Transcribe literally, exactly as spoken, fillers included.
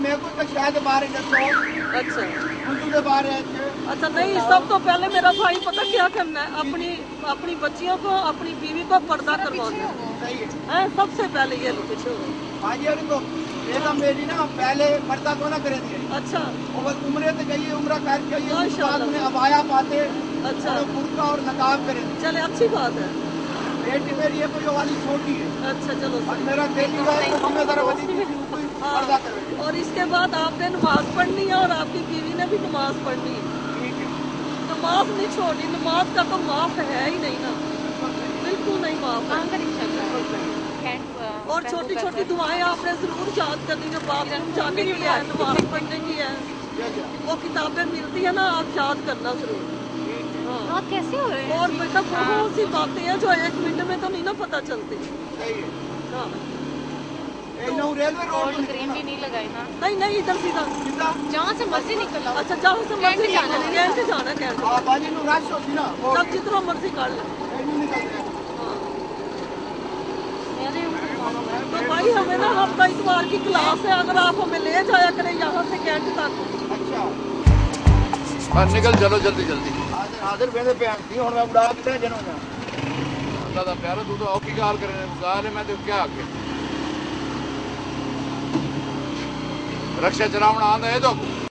میرے کو تو شاید باہر دسو اچھا حضور باہر ہے اچھا نہیں سب تو پہلے میرا بھائی پتہ کیا کرنا ہے اپنی اپنی بچیوں کو اپنی بیوی کو پردہ کروانا صحیح ہے ہے سب سے پہلے یہ لو پیچھے ہو ہاں جی ابھی تو بیگم میری نا پہلے پردہ کو نہ کرے دیے اچھا وہ بس عمرے سے گئی ہے عمرہ کر کے آئی ہے اس کے بعد ماشاءاللہ۔ انہیں ابایا پاتے اچھا اور برقع اور نقاب کرے دی چلے اچھی بات ہے بیٹی میری ہے کوئی والی چھوٹی ہے اچھا چلو اور صحیح میرا بیٹی کا ہے تو ہمیں ذرا ولی کی کوئی ہاں پردہ کرے اور اس کے بعد آپ نے نماز پڑھنی ہے اور آپ کی بیوی نے بھی نماز پڑھنی ہے ٹھیک ہے نماز نہیں چھوڑنی نماز کا تو معاف ہے ہی نہیں نا بالکل نہیں معاف ہے اور چھوٹی چھوٹی دعائیں آپ نے ضرور یاد کرنی جو باتھ روم جانے کی ہے نماز پڑھنے کی ہے وہ کتابیں ملتی ہیں نا آپ یاد کرنا ضرور ہاں کیسے ہو رہے ہیں اور بیٹا بہت سی باتیں ہیں جو ایک منٹ میں تو نہیں نا پتہ چلتی صحیح ہے ہاں نو ریلوے روڈ گولڈ گرین بھی نہیں لگائی نا نہیں نہیں ادھر سیدھا جہاں سے مرضی نکل آؤ اچھا جہاں سے مرضی جانا ہے کہاں سے جانا ہے کہاں سے آبادی نو رش ہوتی نا وہ جب جتنا مرضی کر لیں نہیں نکل رہے ہاں میرے اوپر کون ہوا ہے تو بھائی ہمیں نا ہفتہ اتوار کی کلاس ہے اگر آپ ہمیں لے جایا کریں یہاں سے کینٹ تک اچھا ہاں نکل چلو جلدی جلدی حاضر حاضر ویسے پہ آنٹی ہوں میں اڑا کے جنوں جا اللہ دا پیارا تو تو اوکی گال کرنے گال ہے میں تو کیا آگے رکشا چلاونا آندا ہے تو